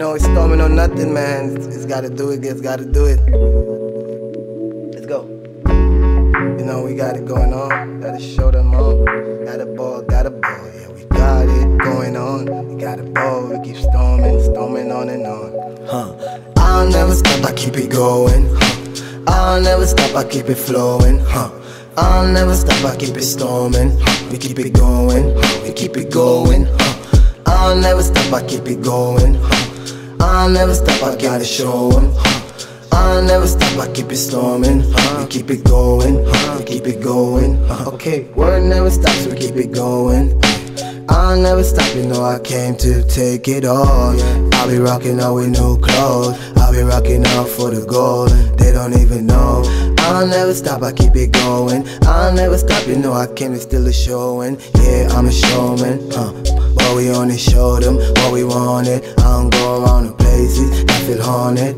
know, it's storming on nothing, man. It's gotta do it, it's gotta do it. Let's go. You know, we got it going on. Gotta show them all. Got a ball, yeah, we got it going on. We got a ball, we keep storming on and on. I'll never stop, I keep it going. I'll never stop, I keep it flowing. I'll never stop, I keep it storming. We keep it going, we keep it going. I'll never stop, I keep it going. I'll never stop, I gotta show 'em. I'll never stop, I keep it storming. We keep it going, we keep it going. Okay, word never stops, we keep it going. I'll never stop, you know I came to take it all. I'll be rocking out with new clothes. I'll be rocking out for the gold. They don't even know. I'll never stop, I keep it going. I'll never stop, you know I came to still a showing. Yeah, I'm a showman. But we only show them what we wanted. I don't go around the places I feel haunted.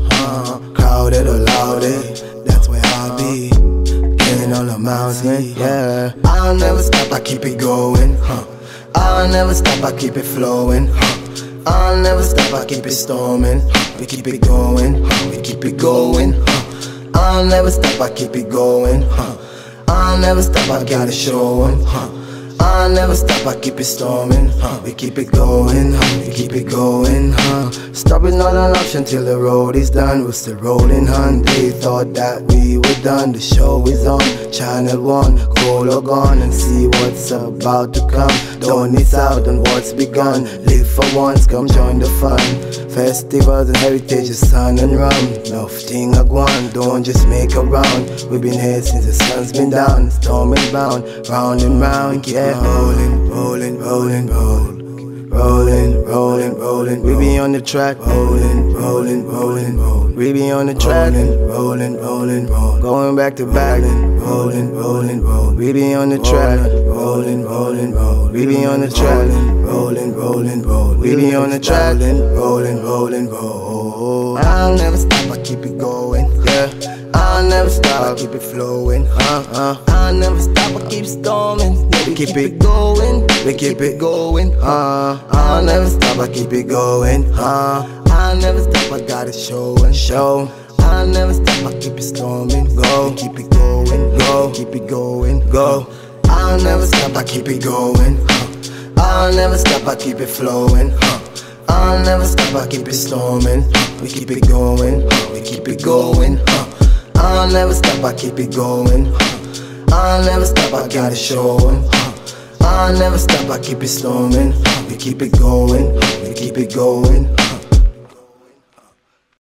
Crowded or louded, that's where I'll be. Getting on the mountain, yeah. I'll never stop, I keep it going. I'll never stop, I keep it flowing. I'll never stop, I keep it storming. We keep it going, we keep it going. I'll never stop, I keep it going. I'll never stop, I gotta show 'em. I'll never stop, I keep it storming. We keep it going, we keep it going. Stopping not an option till the road is done. We're still rolling, They thought that we were done. The show is on Channel 1. Go log on and see what's about to come. Don't miss out on what's begun. Live for once, come join the fun. Festivals and heritage, the sun and rum. Nothing I want, don't just make a round. We've been here since the sun's been down. Storming bound, round and round, yeah. Rolling, rolling, rolling, rolling. Rolling, rolling, rolling, we be on the track. Rolling, rolling, rolling, rolling, we be on the track. Rolling, rolling, rolling, going back to back. Rolling, rolling, rolling, we be on the track. Rolling, rolling, rolling, we be on the track. Rolling, rolling, rolling, we be on the track. Rolling, rolling, rolling. I'll never stop, I keep it going. Yeah, I'll never stop, I keep it flowing. I'll never stop, I keep storming. We keep it going, we keep it going. I'll never stop, I keep it going. I'll never stop, I gotta show and show. I'll never stop, I keep it storming. Go, keep it going, go, keep it going, go. I'll never stop, I keep it going. I'll never stop, I keep it flowing. I'll never stop, I keep it storming. We keep it going, we keep it going. I'll never stop, I keep it going. I'll never stop, I gotta show 'em. I'll never stop, I keep it storming. We keep it going, we keep it going.